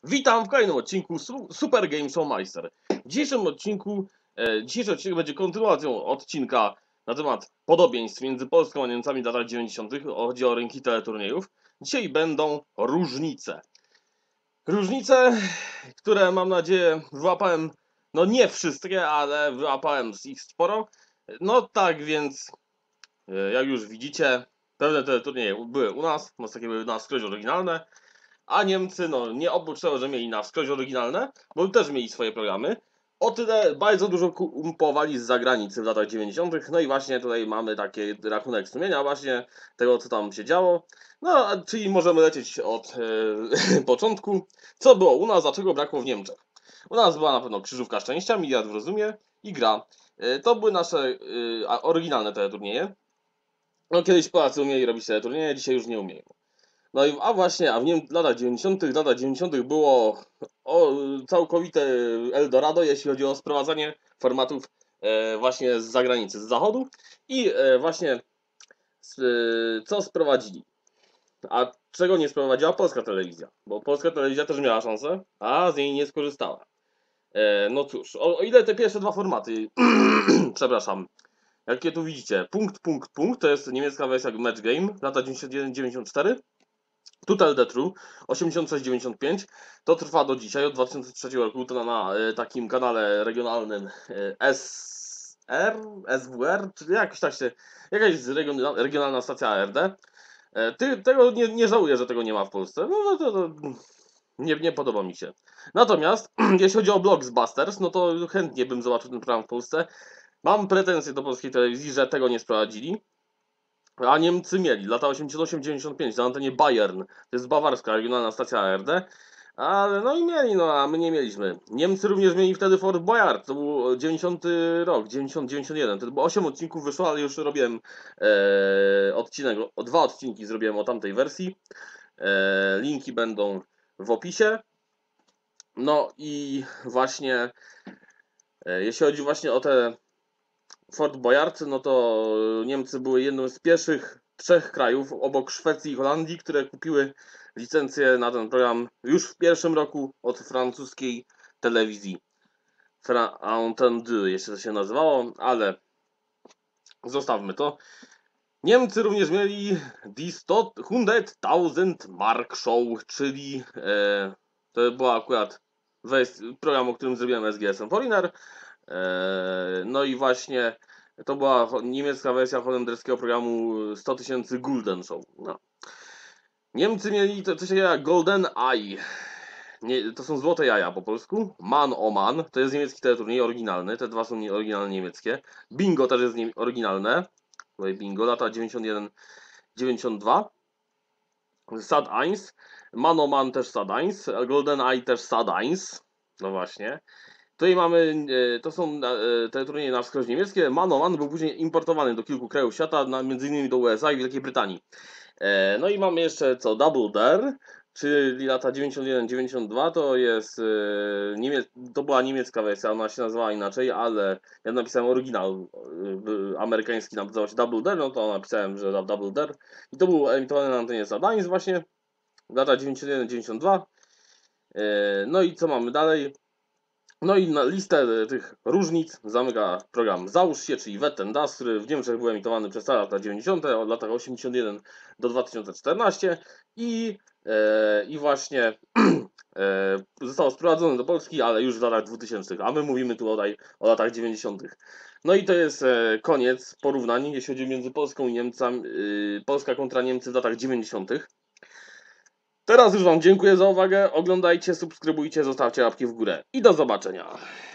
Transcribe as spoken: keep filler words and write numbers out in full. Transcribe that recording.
Witam w kolejnym odcinku Su Super Game Show Meister. W dzisiejszym odcinku, e, dzisiejszy odcinek będzie kontynuacją odcinka na temat podobieństw między Polską a Niemcami w latach dziewięćdziesiątych. Chodzi o rynki teleturniejów. Dzisiaj będą różnice. Różnice, które mam nadzieję wyłapałem, no nie wszystkie, ale wyłapałem z ich sporo. No tak więc, e, jak już widzicie, pewne teleturnieje były u nas, no takie były na wskroś oryginalne. A Niemcy, no nie oprócz tego, że mieli na wskroś oryginalne, bo też mieli swoje programy, o tyle bardzo dużo kupowali z zagranicy w latach dziewięćdziesiątych. No i właśnie tutaj mamy taki rachunek sumienia właśnie tego, co tam się działo. No, czyli możemy lecieć od e, początku. Co było u nas, dlaczego brakło w Niemczech? U nas była na pewno Krzyżówka Szczęścia, Miliard w Rozumie i gra. E, to były nasze e, oryginalne teleturnieje. No kiedyś Polacy umieli robić teleturnieje, dzisiaj już nie umieją. No i a właśnie, a w Niem latach dziewięćdziesiątych, latach dziewięćdziesiątych było o, całkowite Eldorado, jeśli chodzi o sprowadzanie formatów e, właśnie z zagranicy, z zachodu. I e, właśnie s, e, co sprowadzili? A czego nie sprowadziła polska telewizja? Bo polska telewizja też miała szansę, a z niej nie skorzystała. E, no cóż, o, o ile te pierwsze dwa formaty, przepraszam, jakie tu widzicie, punkt, punkt, punkt, to jest niemiecka wersja Match Game, lata dziewięćdziesiąt jeden dziewięćdziesiąt cztery. Total The True osiemdziesiąt sześć dziewięćdziesiąt pięć to trwa do dzisiaj, od dwa tysiące trzeciego roku, to na, na takim kanale regionalnym S R, S W R, czy jakoś tak się, jakaś regionalna, regionalna stacja A R D. Ty, tego nie, nie żałuję, że tego nie ma w Polsce, no, no to, to nie, nie podoba mi się. Natomiast jeśli chodzi o Blockbusters, no to chętnie bym zobaczył ten program w Polsce. Mam pretensje do polskiej telewizji, że tego nie sprowadzili. A Niemcy mieli, lata osiemdziesiąt osiem dziewięćdziesiąt pięć, na antenie Bayern, to jest bawarska regionalna stacja A R D, ale no i mieli, no a my nie mieliśmy. Niemcy również mieli wtedy Fort Boyard, to był dziewięćdziesiąty rok, dziewięćdziesiąt dziewięćdziesiąt jeden, to było osiem odcinków wyszło, ale już robiłem e, odcinek, o dwa odcinki zrobiłem o tamtej wersji. E, linki będą w opisie. No i właśnie, e, jeśli chodzi właśnie o te Fort Boyard, no to Niemcy były jednym z pierwszych trzech krajów obok Szwecji i Holandii, które kupiły licencję na ten program już w pierwszym roku od francuskiej telewizji. France Entendu jeszcze to się nazywało, ale zostawmy to. Niemcy również mieli Die sto tysiąc Mark Show, czyli e, to była akurat program, o którym zrobiłem S G S M Foreigner. E, no i właśnie to była niemiecka wersja holenderskiego programu sto tysięcy Gulden Show. No. Niemcy mieli to coś jak Golden Eye. Nie, to są złote jaja po polsku. Man o Man, to jest niemiecki teleturniej oryginalny. Te dwa są oryginalne niemieckie. Bingo też jest oryginalne. Tutaj Bingo, lata dziewięćdziesiąt jeden dziewięćdziesiąt dwa. Sad eins. Man o Man też Sad eins. Golden Eye też Sad eins. No właśnie. Tutaj mamy, to są te turnieje na wskroś niemieckie. Man o Man był później importowany do kilku krajów świata, między innymi do U S A i Wielkiej Brytanii. No i mamy jeszcze co, Double Dare, czyli lata dziewięćdziesiąt jeden dziewięćdziesiąt dwa, to jest, to była niemiecka wersja, ona się nazywała inaczej, ale ja napisałem oryginał amerykański, nazywał się Double Dare, no to napisałem, że Double Dare. I to był emitowany na antenie Sadanis właśnie, lata dziewięćdziesiąt jeden dziewięćdziesiąt dwa. No i co mamy dalej? No i na listę tych różnic zamyka program Załóż się, czyli Wetten Das, który w Niemczech był emitowany przez lata dziewięćdziesiąte, od latach osiemdziesiąt jeden do dwa tysiące czternastego i, e, i właśnie e, został sprowadzony do Polski, ale już w latach dwutysięcznych, a my mówimy tu tutaj o latach dziewięćdziesiątych. No i to jest e, koniec porównań, jeśli chodzi między Polską i Niemcami, e, Polska kontra Niemcy w latach dziewięćdziesiątych. Teraz już Wam dziękuję za uwagę, oglądajcie, subskrybujcie, zostawcie łapki w górę i do zobaczenia.